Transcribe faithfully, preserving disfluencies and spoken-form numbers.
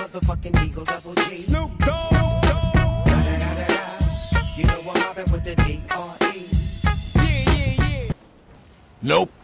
motherfucking Eagle Double G. Snoop Dogg. You know I'm mobbing with the D R E. Yeah, yeah, yeah. Nope.